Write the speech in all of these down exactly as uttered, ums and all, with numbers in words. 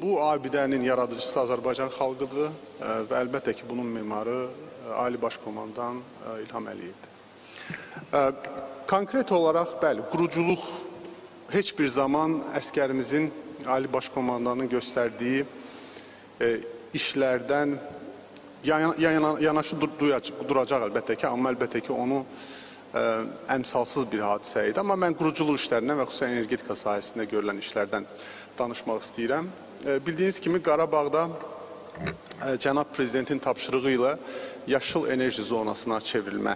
bu abidənin yaradıcısı Azərbaycan xalqıdır və əlbəttə ki, bunun memarı Ali Baş Komandan İlham Əliyevdir. Konkret olaraq, bəli, quruculuq heç bir zaman əskərimizin Ali Baş Komandanın göstərdiyi işlərdən yanaşı duracaq əlbəttə ki, amma əlbəttə ki, onu əmsalsız bir hadisə idi. Amma mən quruculuq işlərindən və xüsusən energetika sahəsində görülən işlərdən danışmaq istəyirəm. Bildiyiniz kimi, Qarabağda Cənab Prezidentin tapşırığı ilə yaşıl enerji zonasına çevrilmə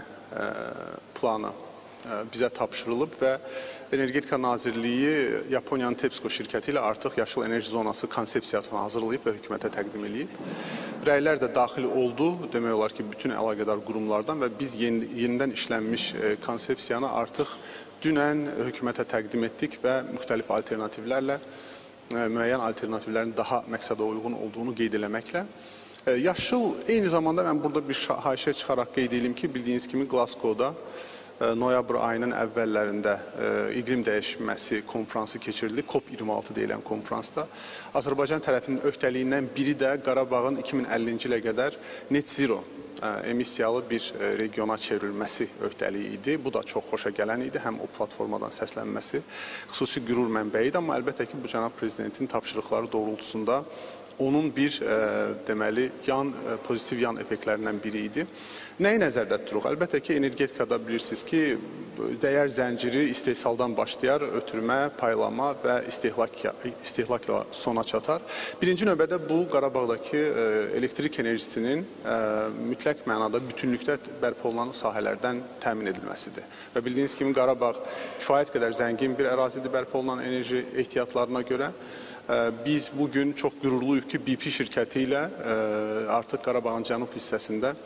planı bizə tapşırılıb və Energetika Nazirliyi Yaponiyanın TEPSCO şirkəti ilə artıq yaşıl enerji zonası konsepsiyasını hazırlayıb və hökumətə təqdim edib. Rəylər də daxil oldu, demək olar ki, bütün əlaqədar qurumlardan və biz yenidən işlənmiş konsepsiyanı artıq dünən hökumətə təqdim etdik və müxtəlif alternativlərlə, müəyyən alternativlərin daha məqsədə uyğun olduğunu qeyd eləməklə. Yaşıl, eyni zamanda mən burada bir haşiyə çıxaraq qeyd edeyim ki, bildiyiniz kimi Glasgow'da noyabr ayının əvvəllərində iqlim dəyişməsi konfransı keçirildi. COP iyirmi altı deyilən konfransda. Azərbaycan tərəfinin öhdəliyindən biri də Qarabağın iki min əllinci ilə qədər net zero emissiyalı bir regiona çevrilməsi öhdəliyi idi. Bu da çox xoşa gələn idi. Həm o platformadan səslənməsi xüsusi qürur mənbəyi idi. Amma əlbəttə ki, bu Cənab Prezidentin tapşırıqları doğrultusunda onun bir deməli yan pozitiv yan effektlərindən biri idi. Nəyi nəzərdə tuturuq? Əlbəttə ki, energetikada bilirsiniz ki, dəyər zənciri istehsaldan başlayar, ötürmə, paylama və istehlakla sona çatar. Birinci növbədə bu Qarabağdakı elektrik enerjisinin mütləq mənada bütünlükdə bərpa olunan sahələrdən təmin edilməsidir. Və bildiyiniz kimi, Qarabağ kifayət qədər zəngin bir ərazidir bərpa olunan enerji ehtiyatlarına görə. Biz bugün çox qürurluyuq ki, B P şirkəti ilə artıq Qarabağın cənub hissəsində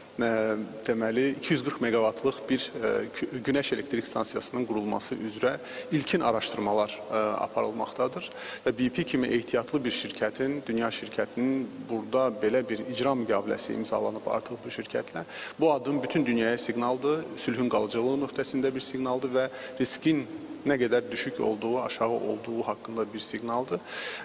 deməli iki yüz qırx meqavatlıq bir günəş elektrik stansiyasının qurulması üzrə ilkin araşdırmalar aparılmaqdadır. Və B P kimi ehtiyatlı bir şirkətin, dünya şirkətinin burada belə bir icra müqaviləsi imzalanıb artıq bu şirkətlə. Bu adım bütün dünyaya siqnaldır, sülhün qalıcılığı nöqtəsində bir siqnaldır və riskin nə qədər düşük olduğu, aşağı olduğu haqqında bir siqnaldır.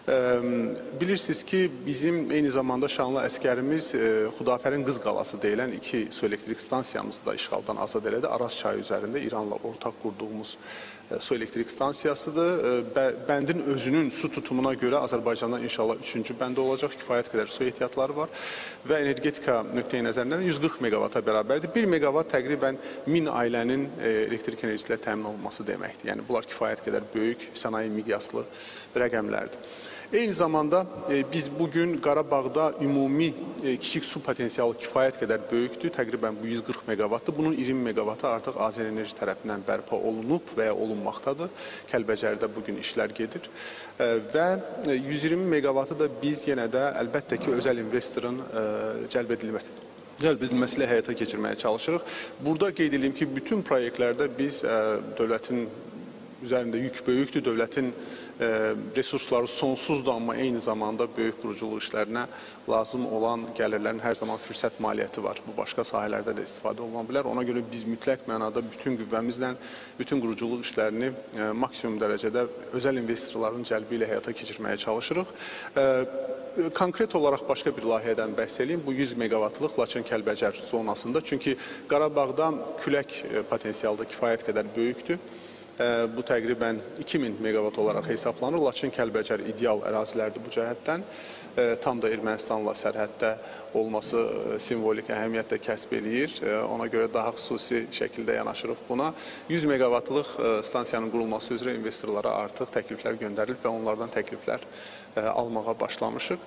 Bilirsiniz ki, bizim eyni zamanda şanlı əskərimiz Xudafərin Qız qalası deyilən iki su elektrik stansiyamızı da işğaldan azad elədi. Araz çayı üzərində İranla ortaq qurduğumuz su elektrik stansiyasıdır. Bəndin özünün su tutumuna görə Azərbaycanda inşallah üçüncü bəndə olacaq, kifayət qədər su ehtiyatları var və energetika nöqteyi nəzərindən yüz qırx meqavata bərabərdir. bir meqavat təqribən min ailənin elektrik enerjisi ilə təmin olunması deməkdir. Yəni, bunlar kifayət qədər böyük, sənaye miqyaslı rəqəmlərdir. Eyni zamanda biz bugün Qarabağda ümumi kiçik su potensialı kifayət qədər böyükdür. Təqribən bu yüz qırx meqavatdır. Bunun iyirmi meqavatı artıq Azərenerji tərəfindən bərpa olunub və ya olunmaqdadır. Kəlbəcərdə bugün işlər gedir. Və yüz iyirmi meqavatı da biz yenə də əlbəttə ki, özəl investorun cəlb edilməsi. cəlb edilməsilə həyata keçirməyə çalışırıq. Burada qeyd edeyim ki, bütün proyektlərdə biz dövlətin üzərində yük böyükdür, dövlətin resursları sonsuzdur, amma eyni zamanda böyük quruculuq işlərinə lazım olan gəlirlərin hər zaman fürsət maliyyəti var. Bu, başqa sahələrdə də istifadə oluna bilər. Ona görə biz mütləq mənada bütün qüvvəmizlə bütün quruculuq işlərini maksimum dərəcədə özəl investorların cəlbi ilə həyata keçirməyə çalışırıq. Konkret olaraq başqa bir layihədən bəhs edeyim. Bu yüz meqavatlıq Laçın-Kəlbəcər zonasında. Çünki Qarabağda külək potensialda kifayət qədər böyükdür. Bu təqribən iki min meqavat olaraq hesablanır. Laçın-Kəlbəcər ideal ərazilərdir bu cəhətdən. Tam da Ermənistanla sərhəddə olması simvolik əhəmiyyət də kəsb eləyir. Ona görə daha xüsusi şəkildə yanaşırıq buna. yüz meqavatlıq stansiyanın qurulması üzrə investorlara artıq təkliflər göndərilib və onlardan təkliflər almağa başlamışıq.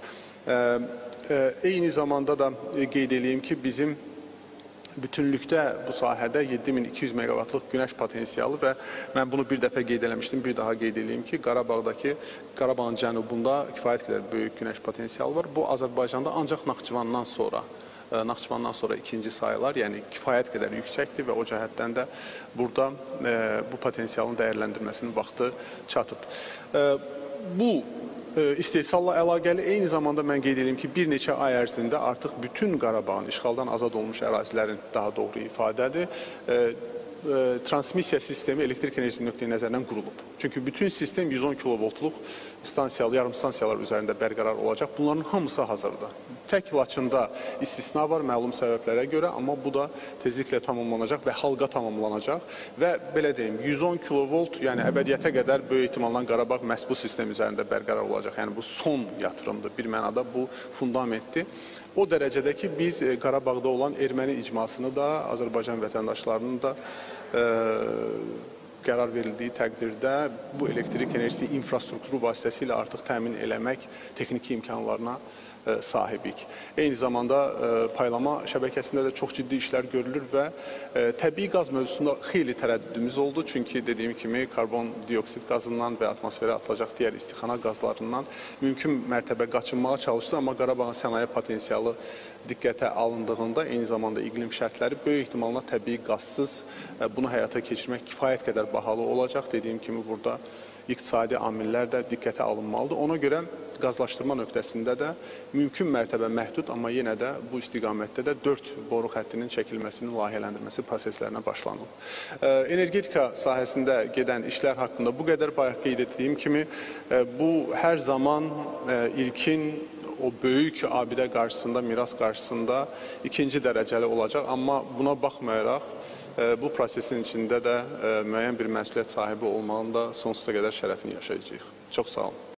Eyni zamanda da qeyd edeyim ki, bizim bütünlükdə bu sahədə yeddi min iki yüz meqavatlıq günəş potensialı və mən bunu bir dəfə qeyd eləmişdim, bir daha qeyd edeyim ki, Qarabağdakı, Qarabağın cənubunda kifayət qədər böyük günəş potensialı var. Bu, Azərbaycanda ancaq Naxçıvandan sonra, Naxçıvandan sonra ikinci sayılar, yəni kifayət qədər yüksəkdir və o cəhətdən də burada bu potensialın dəyərləndirməsinin vaxtı çatıb. Bu, istehsalla əlaqəli eyni zamanda mən qeyd edeyim ki, bir neçə ay ərzində artıq bütün Qarabağın işğaldan azad olmuş ərazilərin daha doğru ifadədir. Transmisiya sistemi elektrik enerjisi nöqteyi nəzərindən qurulub. Çünki bütün sistem yüz on kilovoltluq stansiyalı, yarım stansiyalar üzərində bərqərar olacaq. Bunların hamısı hazırdır. Tək Laçında istisna var məlum səbəblərə görə, amma bu da tezliklə tamamlanacaq və halqa tamamlanacaq. Və belə deyim, yüz on kilovolt, yəni əbədiyyətə qədər böyük ehtimalla Qarabağ məhz bu sistem üzərində bərqərar olacaq. Yəni bu son yatırımdır, bir mənada bu fundamentdir. O dərəcədə ki, biz Qarabağda olan erməni icmasını da, Azərbaycan vətəndaşlarının da e, qərar verildiyi təqdirdə bu elektrik enerjisi infrastrukturu vasitəsilə artıq təmin eləmək texniki imkanlarına e, sahibik. Eyni zamanda e, paylama şəbəkəsində də çox ciddi işlər görülür və e, təbii qaz mövzusunda xeyli tərəddüdümüz oldu. Çünki dediyim kimi karbon dioksid qazından və atmosferə atılacaq digər istixana qazlarından mümkün mərtəbə qaçınmağa çalışdı. Amma Qarabağın sənaye potensialı diqqətə alındığında eyni zamanda iqlim şərtləri böyük ehtimalla təbii qazsız e, bunu həyata keçirmək kifayət qədər bahalı olacaq. Dediyim kimi burada iqtisadi amillər də diqqətə alınmalıdır. Ona görə qazlaşdırma nöqtəsində də mümkün mərtəbə məhdud, amma yenə də bu istiqamətdə də dörd boru xəttinin çəkilməsinin layihələndirməsi proseslərinə başlanılıb. Energetika sahəsində gedən işlər haqqında bu qədər bayaq qeyd etdiyim kimi bu hər zaman ilkin o böyük abidə qarşısında, miras qarşısında ikinci dərəcəli olacaq. Amma buna baxmayaraq bu prosesin içində də müəyyən bir məsuliyyət sahibi olmağın da sonsuza qədər şərəfini yaşayacağıq. Çox sağ olun.